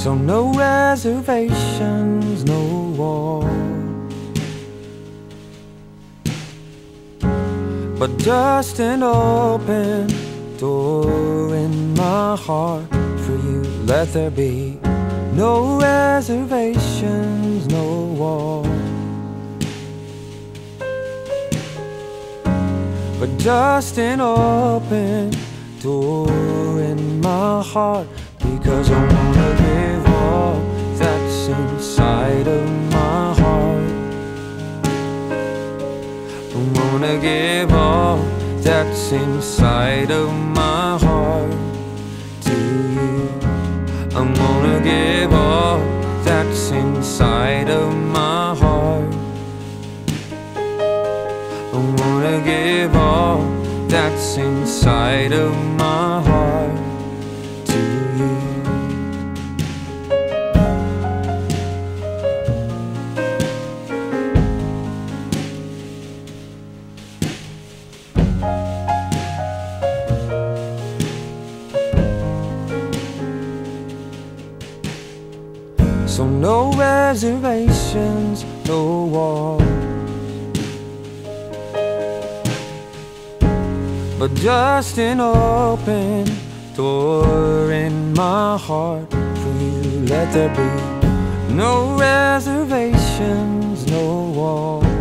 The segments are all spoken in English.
So no reservations, no walls, but just an open door in my heart for you. Let there be no reservations, no walls, but just an open door in my heart, because I wanna give all that's inside of my heart. I wanna give all that's inside of my heart to you. I wanna give all that's inside of my heart. I wanna give all that's inside of my heart to you. So no reservations, no walls, but just an open door in my heart for you. Let there be no reservations, no walls,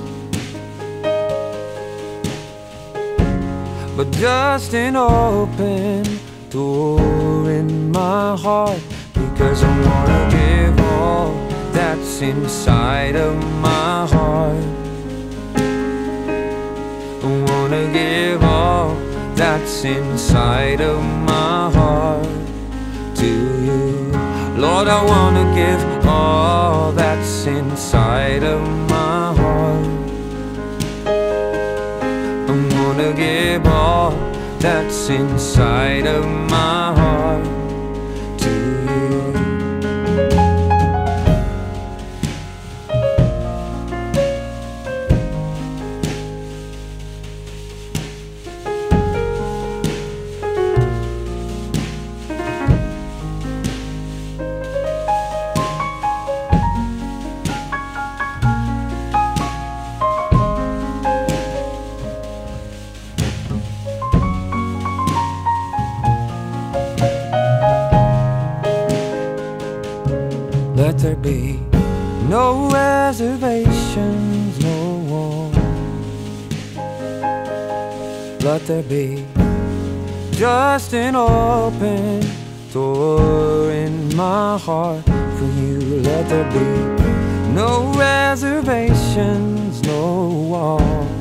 but just an open door in my heart, because I wanna give all that's inside of my heart. I wanna give all that's inside of my heart to you. Lord, I wanna give all that's inside of my heart. I wanna give all that's inside of my heart to you. Let there be no reservations, no walls. Let there be just an open door in my heart for you. Let there be no reservations, no walls,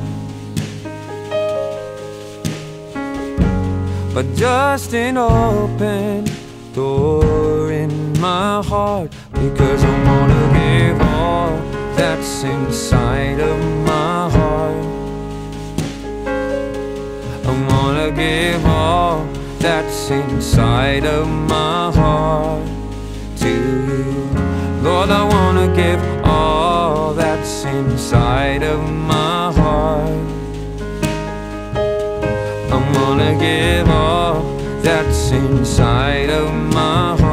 but just an open door in my heart, because I wanna give all that's inside of my heart. I wanna give all that's inside of my heart to you. Lord, I wanna give all that's inside of my heart. I wanna give all that's inside of my heart.